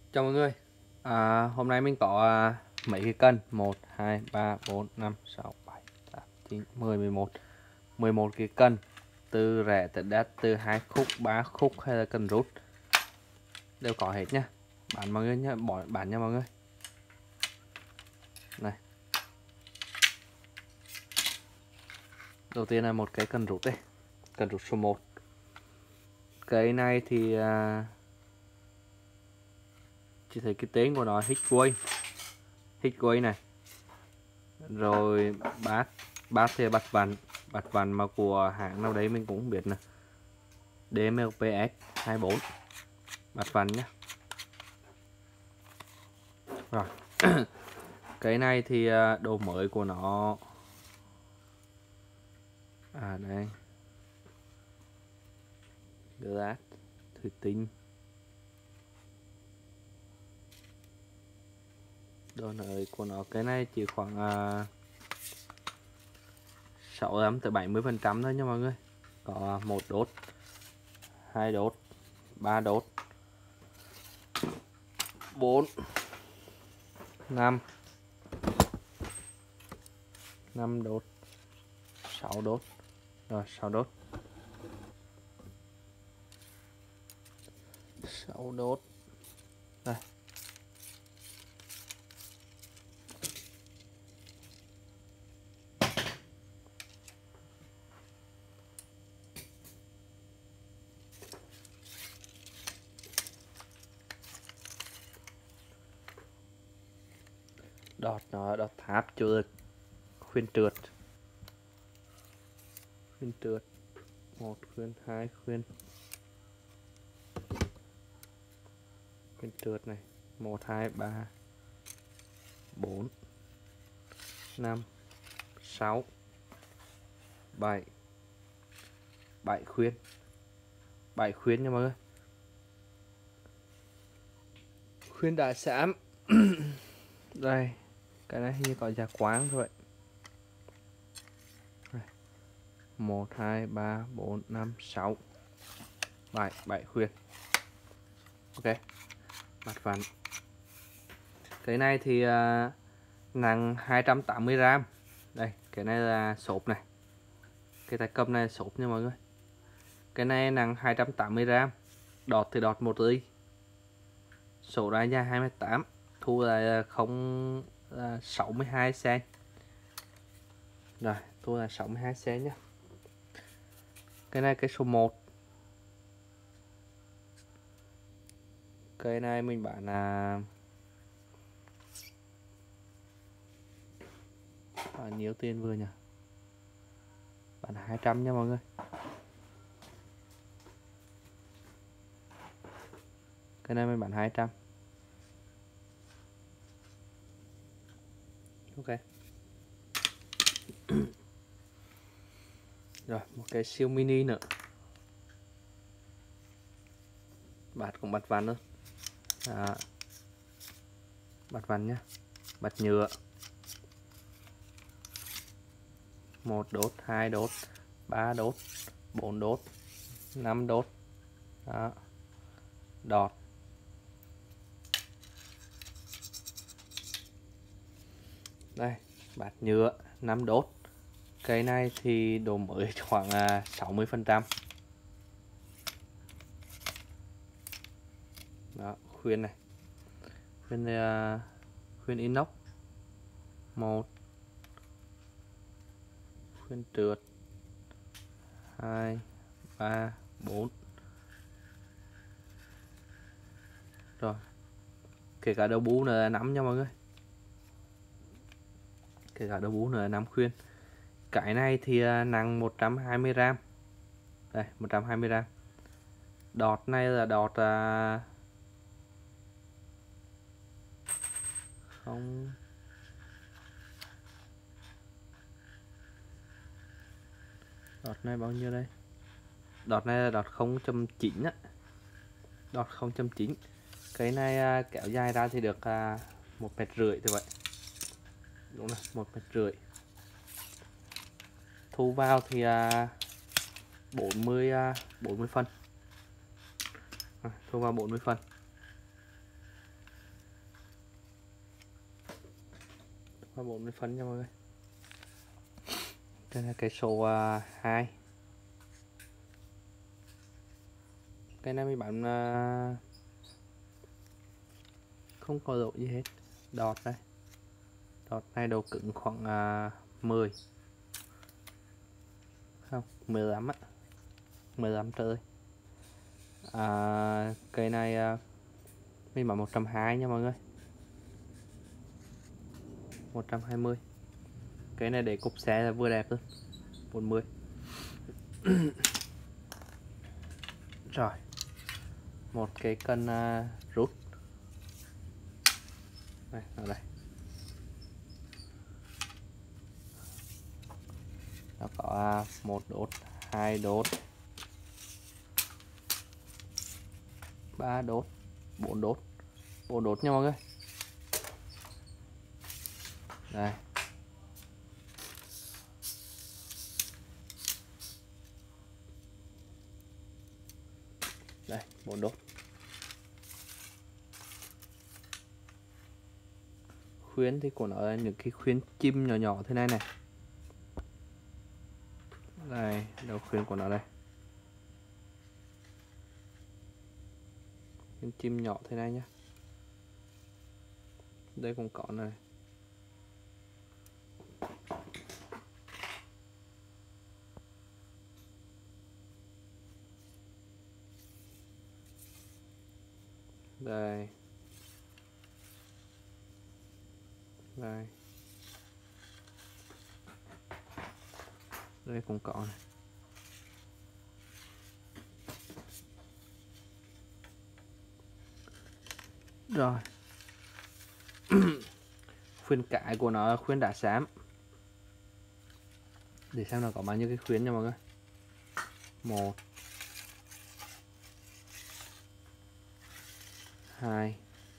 Chào mọi người. Hôm nay mình có mấy cái cân 1, 2, 3, 4, 5, 6, 7, 8, 9, 10, 11 11 cái cân, từ rẻ tới đắt, từ 2 khúc, 3 khúc hay là cân rút đều có hết nha. Bán mọi người nha, bán nha mọi người. Này. Đầu tiên là một cái cân rút đây. Cân rút số 1. Cái này thì chỉ thấy cái tên của nó Hitway này. Rồi bát thì bát vặn mà của hãng nào đấy mình cũng không biết nè. DMLPS 24 bát vặn nhé. Rồi cái này thì độ mới của nó đây, glass thủy tinh, độ mới của nó cái này chỉ khoảng 65 tới 70% thôi nha mọi người. Có 1 đốt, 2 đốt, 3 đốt, 4, 5 đốt, 6 đốt. Rồi 6 đốt, 6 đốt đây. Đọt tháp trượt, khuyên trượt, 1 khuyên, 2 khuyên, trượt này, 1 2 3 4 5 6 7 khuyên, 7 khuyên nha mọi người. Khuyên đã xám. Đây, cái này hình như có giá quán thôi. 1 2 3 4 5 6 7 khuyên. Ok, mặt vặn. Cái này thì nặng 280g. Đây, cái này là xốp này. Cái tay cầm này là xốp nha mọi người. Cái này nặng 280g. Đọt thì đọt 1 ly. Số ra dài 2m8. Thu là 62 cm. Rồi, thu là 62 cm nhé. Cái này cái số 1. Cái này mình bán là nhiều tiền vừa nhỉ. Bán 200 nha mọi người. Cái này mình bán 200. Ok. Rồi, một cái siêu mini nữa. Bát cũng bát vặn luôn. Bát vặn nhá. Bát nhựa. 1 đốt, 2 đốt, 3 đốt, 4 đốt, 5 đốt. Đó. Đọt. Đây, bát nhựa 5 đốt. Cái này thì độ mới khoảng 60%. Đó, khuyên này. Khuyên inox. 1 khuyên trượt, 2 3 4. Rồi. Kể cả đầu bú nữa là 5 nha mọi người. Kể cả đầu bú nữa là 5 khuyên. Cái này thì nặng 120g. Đây, 120g. Đọt này là đọt không. Đọt này bao nhiêu đây? Đọt này là đọt 0.9 á. Đọt 0.9. Cái này kéo dài ra thì được 1,5 m thì vậy. Đúng rồi, 1,5 m. Thu vào thì 40 phân. Thu vào 40 phân. và 40 phân nha mọi người. Đây là cái số 2. Cái này mình bán không có lỗi gì hết. Đọt đây. Đọt này độ cứng khoảng 10. Không, 15 á. 15 trời. Cây này mình bán 120 nha mọi người. 120. Cái này để cục xe là vừa đẹp luôn. 40. Rồi. Một cái cân rút. Đây, ở đây. Nó có 1 đốt, 2 đốt, 3 đốt, 4 đốt. 4 đốt nha mọi người. Đây. Đây, 4 đốt. Khuyến thì của nó là những cái khuyến chim nhỏ nhỏ thế này này. Đây, đầu khuyến của nó đây. Khuyến chim nhỏ thế này nhá. Đây cũng có này. Đây. Đây. Đây cũng có này. Rồi. Khuyến cái của nó là khuyến đá xám. Để xem là có bao nhiêu cái khuyến nha mọi người. 1 2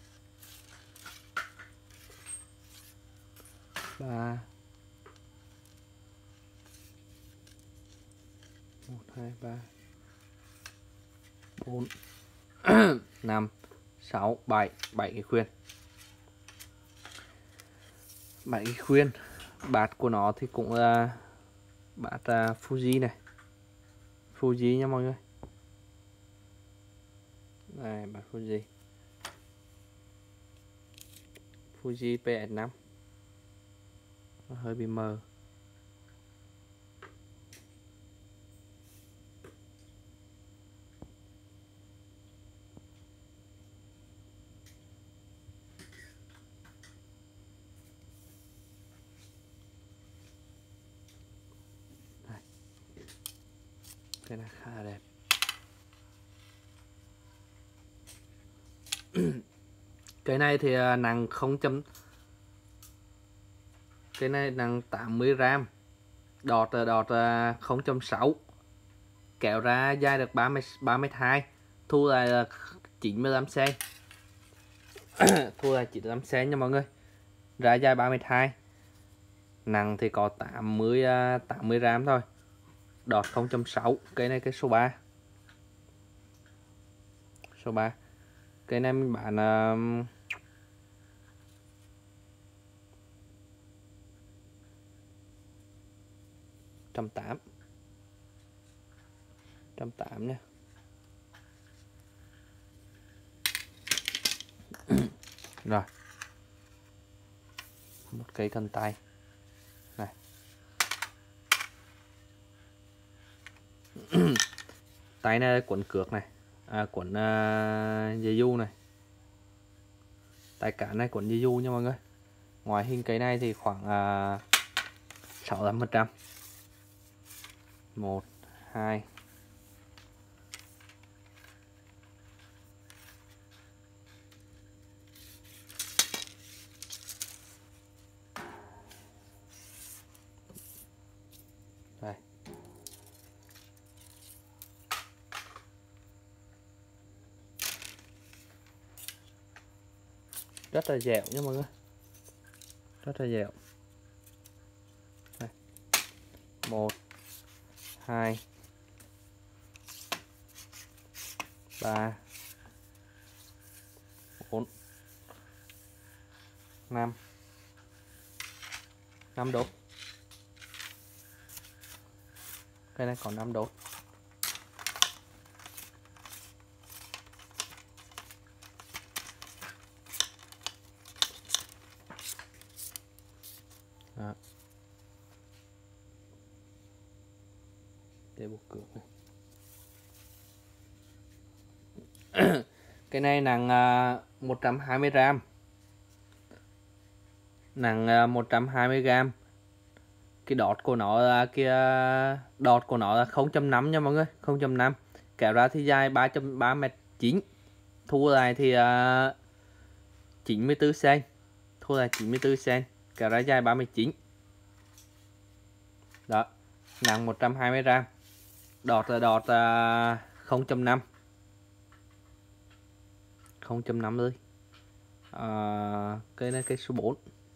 3 1 2 3 4 5 6 7 7 cái khuyên. 7 cái khuyên. Bát của nó thì cũng là bát Fuji này. Fuji nha mọi người. Đây, bát Fuji. Fuji PS5. Nó hơi bị mờ. Đây. Cái này khá là đẹp. Cái này thì nặng 0. Cái này nặng 80 gram. Đọt 0.6. Kéo ra dài được 32. Thu lại là 95 cm. Thu lại 95 cm nha mọi người. Ra dài 32. Nặng thì có 80 gram thôi. Đọt 0.6. Cái này cái số 3. Số 3. Cái này mình bán 180. 180 nha. Rồi. Một cây cần tay. Này. Tay này là cuộn cược này. Cuộn dây du này. Tay cả này cuộn dây du nha mọi người. Ngoài hình cây này thì khoảng 65%. 1 2 đây. Rất là dẻo nha mọi người. Rất là dẻo. Đây. 1 2 3 4 5 5 đốt. Cây này còn 5 đốt. Đó. Để buộc cược này. Cái này nặng 120g. Nặng 120g. Cái đọt của nó là đọt của nó là 0.5 nha mọi người, 0.5. Kéo ra thì dài 3.3m9. Thu lại thì 94cm. Thu lại 94cm, kéo ra dài 39. Đó, nặng 120g. Đọt là đọt 0.5. 0.5 lưới. Cây này cây số 4.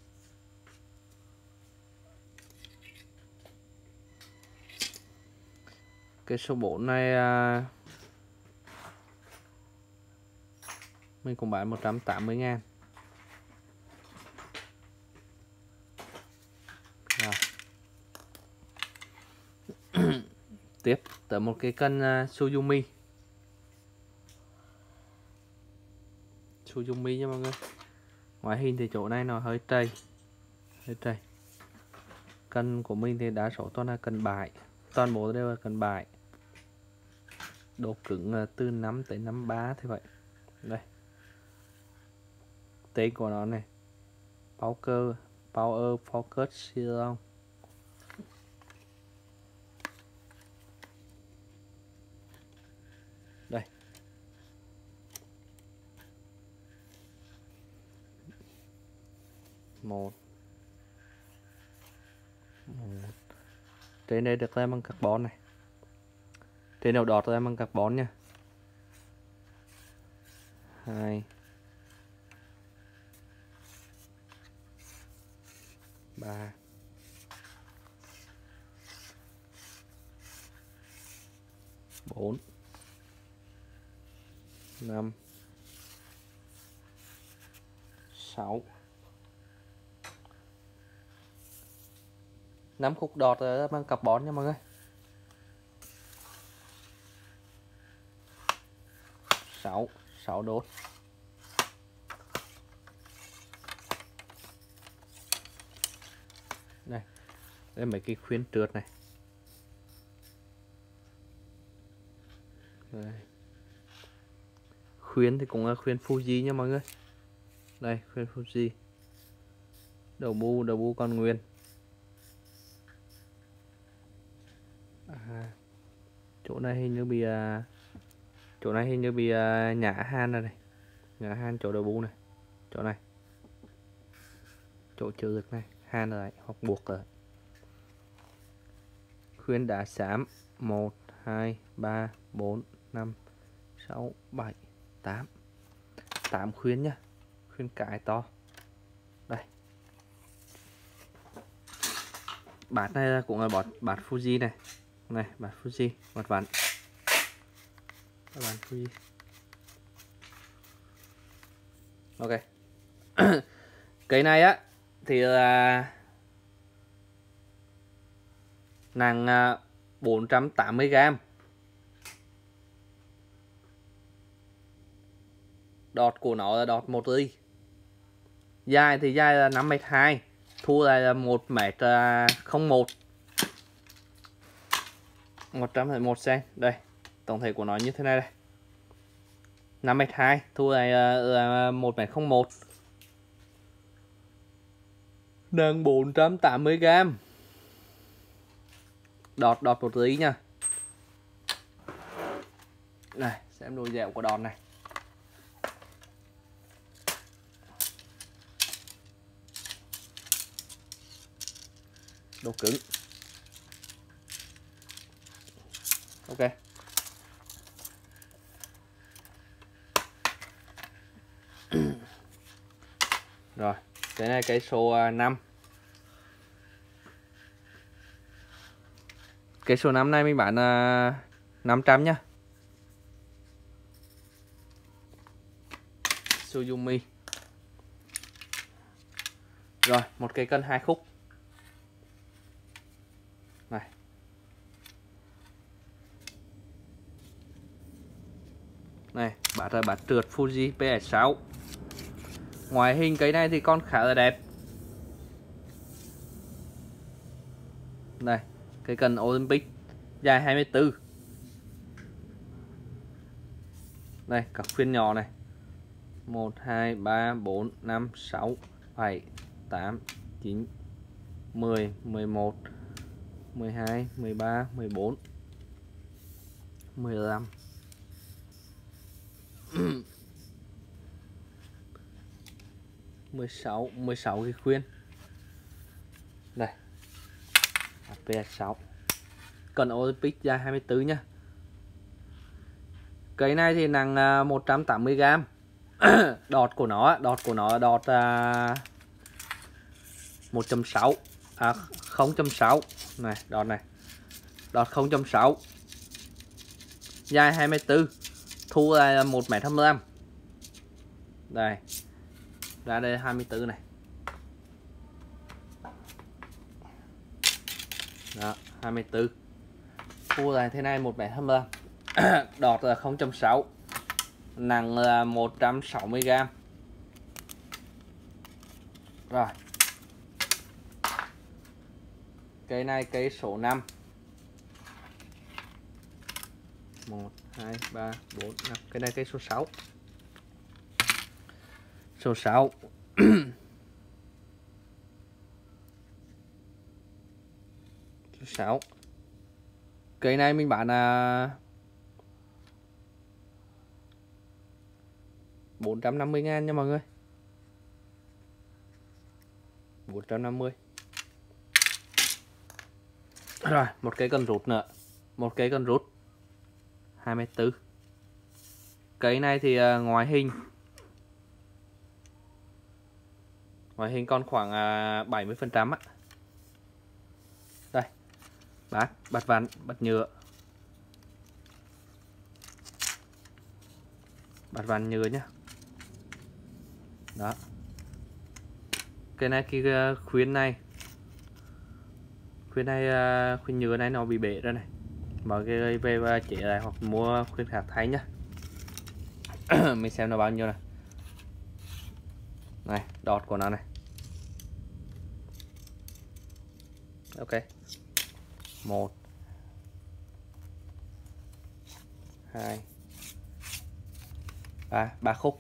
Cây số 4 này mình cũng bán 180.000. Tiếp tới một cái cân Suzumi. Suzumi nha mọi người. Ngoại hình thì chỗ này nó hơi trầy. Cân của mình thì đa số toàn là cân bài. Toàn bộ đều là cân bài. Độ cứng từ 5 tới 53 thì vậy. Đây. Tên của nó này. Power Focus Silon. Đây. Một. Trên đây được làm bằng carbon này. Trên đầu đọt làm bằng carbon nha. 2 3 4 5 6 5 khúc đọt là bằng carbon nha mọi người. 6 đốt. Đây. Đây mấy cái khuyên trượt này. Đây. Khuyên thì cũng là khuyên Fuji nha mọi người. Đây, khuyên Fuji. Đầu bu còn nguyên. Chỗ này hình như bị nhả han rồi này. Nhả han chỗ đầu bu này. Chỗ này. Chỗ trừ lực này, han rồi hoặc buộc rồi. Khuyên đá xám 1 2 3 4 5 6 7 8. 8 khuyên nhá. Khuyên cái to. Đây. Bát này cũng là bát Fuji này. Này, bát Fuji, bát ván. Bát Fuji. Ok. Cái này á thì là nặng 480g. Đọt của nó là đọt 1 ly. Dài thì dài là 5m2. Thu lại là 1m01. 101cm. Đây, tổng thể của nó như thế này đây. 5m2, thu lại là 1m01. Nặng 480g. Đọt 1 ly nha. Này, xem độ dẻo của đọt này. Độ cứng. Ok. Rồi, cái này cái số 5. Cái số 5 này mình bán 500 nhá. Suzumi. Rồi, một cái cân 2 khúc. Này, bát là bát trượt Fuji PS6. Ngoại hình cây này thì con khá là đẹp. Đây, cây cần Olympic dài 24. Đây, các khuyên nhỏ này. 1 2 3 4 5 6 7 8 9 10 11 12 13 14 15 16 cái khuyên. Đây. PS6. Cần Olympic dài 24 nhá. Cây này thì nặng 180g. Đọt của nó đọt 1.6 0.6 này, đọt này. Đọt 0.6. Dài 24. Thu là 1m25. Đây. Ra đây 24 này. Đó, 24. Thu là thế này 1m25. Đọt là 0.6. Nặng là 160g. Rồi. Cây này cây số 5. 1 2 3 4 5. Cây này cây số 6. Số 6. Số 6. Cây này mình bán là 450.000 nha mọi người. 450. Rồi, một cây cần rút nữa. Một cây cần rút 24. Cây này thì ngoại hình còn khoảng 70% á. Đây. Bát ván, bát nhựa. Bát ván nhựa nhá. Đó. Cái này cái khuyên này khuyên nhựa này nó bị bể ra này. Mọi người về và chế lại hoặc mua khuyên khác thay nhá. Mình xem nó bao nhiêu này. Này, đọt của nó này. Ok. 1 2 3 khúc.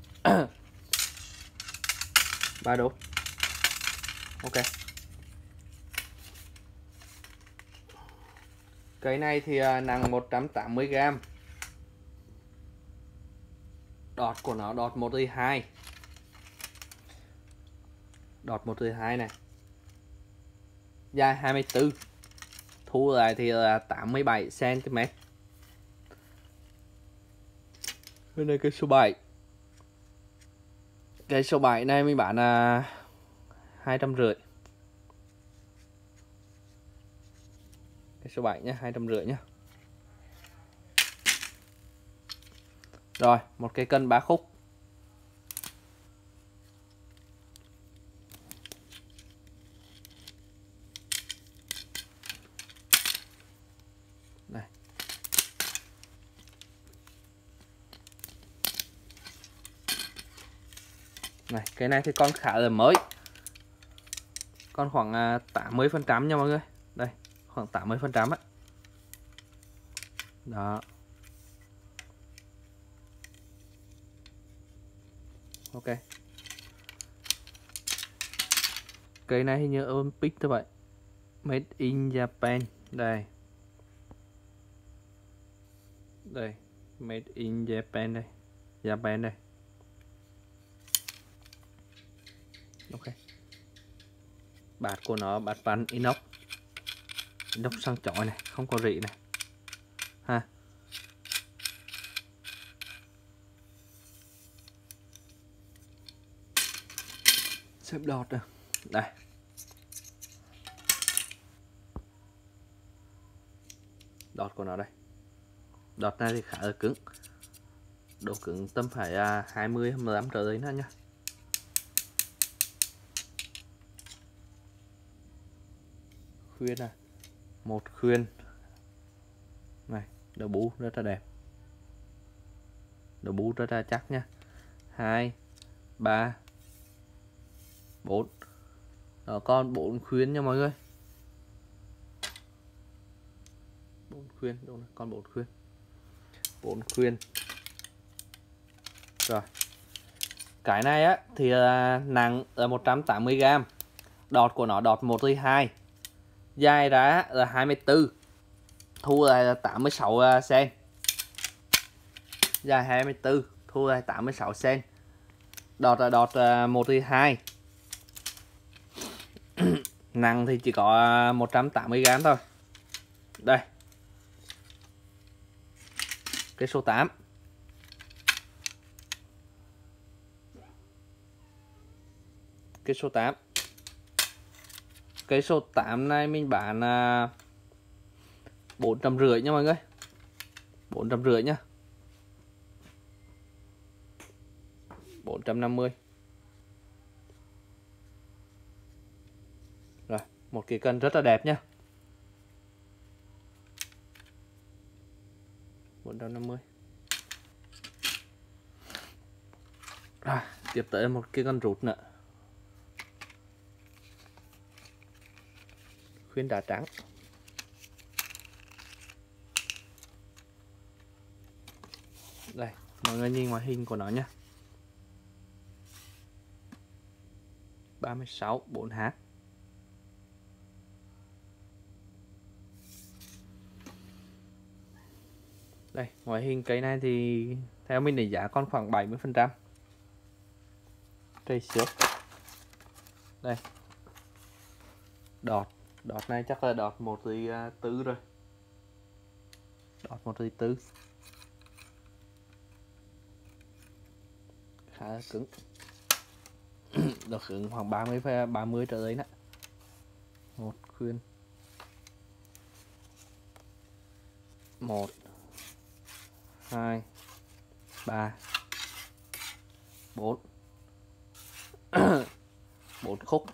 3 đốt. Ok. Cái này thì nặng 180g. Đọt của nó đọt 1/2. Đọt 1/2 này. Dài 24. Thu lại thì là 87cm. Bên đây cây số 7. Cây số 7 này mình bán là 250. Cây số 7 nhé, 250 nhé. Rồi, một cây cân 3 khúc. Đây. Này, cái này thì con khá là mới. Con khoảng 80% nha mọi người. Đây, khoảng 80% á. Đó. Ok. Cây này hình như Olympic thôi vậy. Made in Japan. Đây. Đây. Made in Japan đây. Japan đây. Ok. Bát của nó bát ván inox. Inox sang chói này, không có rỉ này. Ha. Xếp đọt rồi. Đây. Đọt của nó đây. Đọt này thì khá là cứng. Độ cứng tầm phải 20-15 trở lên nữa nhá. Khuyên này. Một khuyên. Này, đầu bú rất là đẹp. đầu bu rất là chắc nha. 2 3 4. Đó, con 4 khuyên nha mọi người. 4 khuyên, đúng rồi, con 4 khuyên. 4 khuyên. Rồi. Cái này á thì nặng là 180g. Đọt của nó đọt 1/2. Dài ra là 24. Thu là 86 cm. Dài 24, thu là 86 cm. Đọt là đọt 1/2. Nặng thì chỉ có 180g thôi. Đây. Cái số 8. Cái số 8. Cái số 8 này mình bán 450 nha mọi người. 450 nhá. 450. Rồi, một cái cân rất là đẹp nhá. 450. Rồi, tiếp tới một cái con rút nữa. Khuyên đá trắng. Đây, mọi người nhìn ngoại hình của nó nhé. 36 4H. Đây, ngoại hình cây này thì theo mình đánh giá còn khoảng 70%. Cây xước. Đây. Đọt. Đọt này chắc là đọt 1/4 rồi. Đọt 1/4. Khá là cứng. Độ cứng khoảng 30 trở lên đó. Một khuyên. 1 2 3 4. 4 khúc.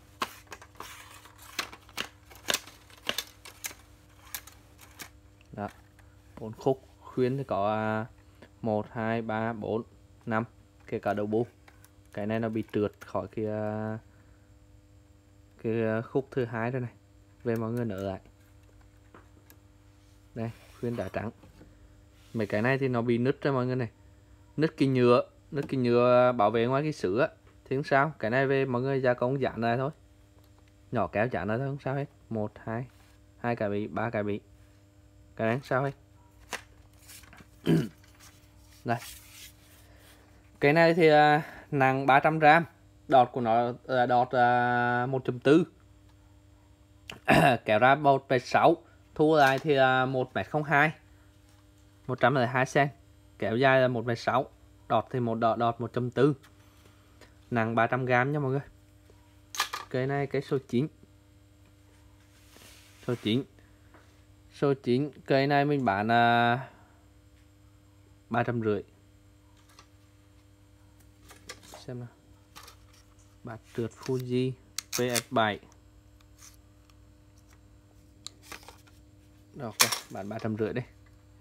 Đó. 4 khúc. Khuyên thì có 1 2 3 4 5, kể cả đầu bu. Cái này nó bị trượt khỏi cái khúc thứ hai rồi này. Về mọi người nở lại. Đây, khuyên đá trắng. Mấy cái này thì nó bị nứt ra mọi người này. Nứt cái nhựa bảo vệ ngoài cái sữa á. Thì không sao, cái này về mọi người gia công dán lại thôi. Nhỏ kéo dán lại thôi, không sao hết. 1 2 2 cái bị, 3 cái bị. Cái này không sao hết. Đây. Cái này thì nặng 300g. Đọt của nó là đọt 1.4. Kéo ra 1,6. Thu lại thì 1,02 m. 102 cm. Kéo dài là 1,6 m. Đọt thì đọt 1.4. Nặng 300g nha mọi người. Cây này cái số 9. Số 9. Cây này mình bán 350. Xem nào. Bát trượt Fuji PS7. Rồi, bán 350 đây.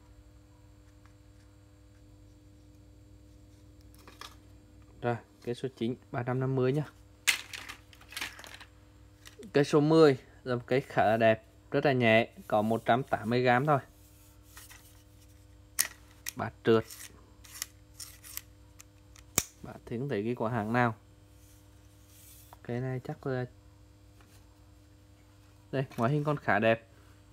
Rồi, cái số 9 350 nhá. Cái số 10 là một cái khá là đẹp, rất là nhẹ, có 180g thôi. Bát trượt. Bạn thì không thấy cái của hàng nào. Cái này chắc là đây, ngoại hình con khá đẹp.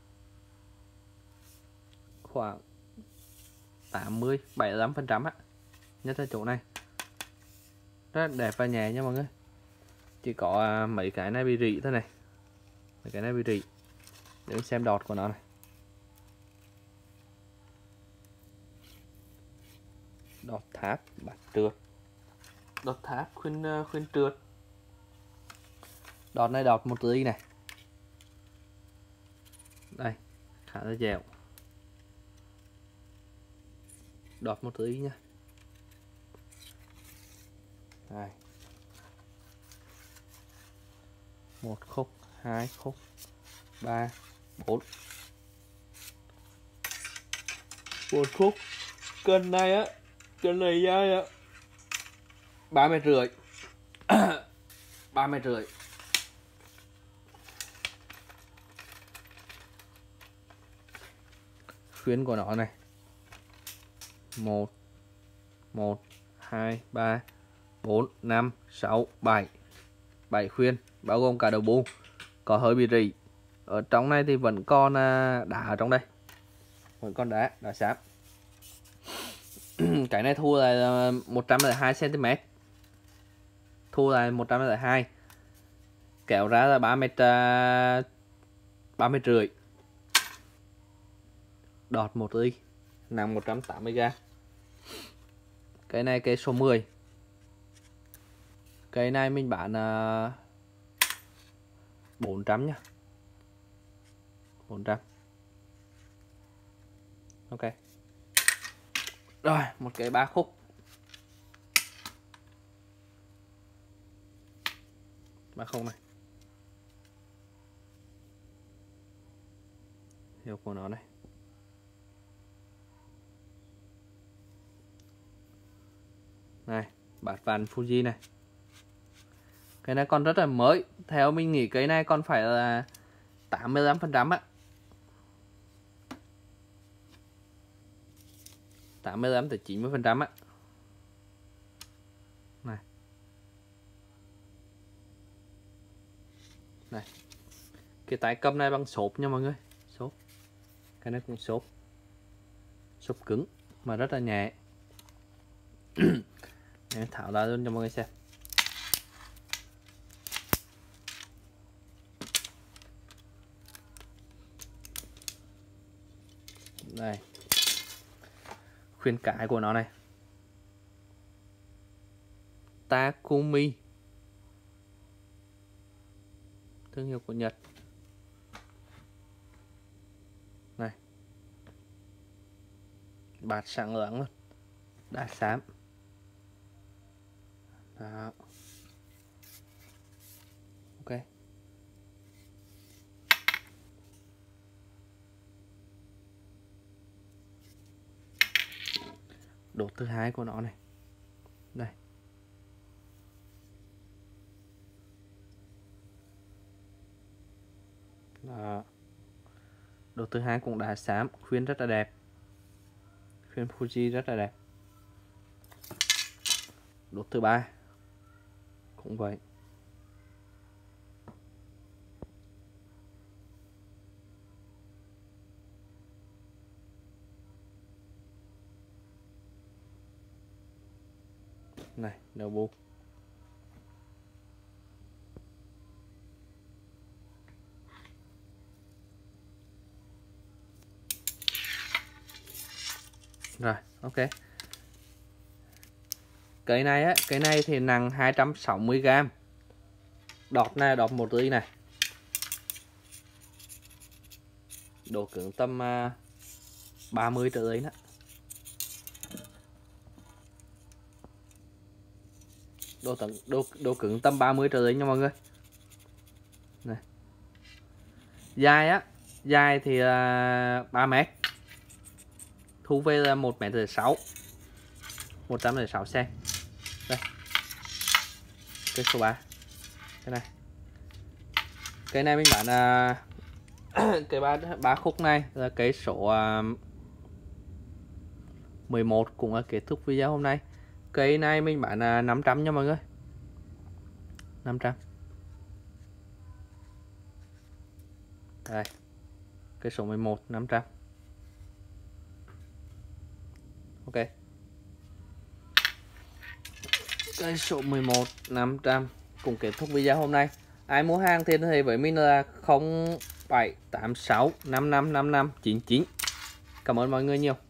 Khoảng 80-75% á. Nhất là chỗ này. Rất đẹp và nhẹ nha mọi người. Chỉ có mấy cái này bị rỉ thôi này. Mấy cái này bị rỉ. Để mình xem đọt của nó này. Đọt tháp, bát trượt. Đọt tháp, khuyên trượt. Đọt này đọt 1 ly này. Đây, khá là dẻo. Đọt 1 ly nha. Đây. 1 khúc, 2 khúc, 3, 4. 4 khúc. Cân này á Cái này dai 3,5 m. 3,5 m. Khuyến của nó này 1 2 3 4 5 6 7 7 khuyên, bao gồm cả đầu bu, có hơi bị rỉ. Ở trong này thì vẫn còn đá ở trong đây, vẫn còn đá sáp. Cái này thu là 102 cm, thu là 102, kéo ra là 3,5 m. Đọt 1 ly, nặng 180g. Cái này cây số 10. Cây này mình bán 400 nhá. 400. Ok. Rồi, một cái 3 khúc. 3 khúc này. Hiệu của nó này. Này, bát ván Fuji này. Cái này còn rất là mới. Theo mình nghĩ cái này còn phải là 85% á. 85 tới 90% á. Này. Này. Cái tay cầm này bằng xốp nha mọi người. Xốp. Cái này cũng xốp. Xốp cứng mà rất là nhẹ. Em tháo ra luôn cho mọi người xem. Đây. Khuyên cải của nó này. Takumi. Thương hiệu của Nhật. Này. Bát sáng loáng luôn. Đá xám. Đó. Ok. Đốt thứ hai của nó này. Đây. Đó. Đốt thứ hai cũng đá xám, khuyên rất là đẹp. Khuyên Fuji rất là đẹp. Đốt thứ ba cũng vậy. Này, đầu bu. Rồi, ok. Cái này á, cái này thì nặng 260g. Đọt này, đọt 1 ly này. Độ cứng tầm 30 trở lên đó. Độ cứng tầm 30 trở lên nha mọi người. Này. Dài á, dài thì 3 m. Thu về là 1,6 m. 106 cm. Đây. Cái số 3. Cái này. Cái này mình bán cái ba khúc này là cái số 11 cũng là kết thúc video hôm nay. Cái này mình bán 500 nha mọi người. 500. Đây. Cái số 11 500. Ok. Cái số 11 500 cũng kết thúc video hôm nay. Ai mua hàng thì liên hệ với mình là 0786 555599. Cảm ơn mọi người nhiều.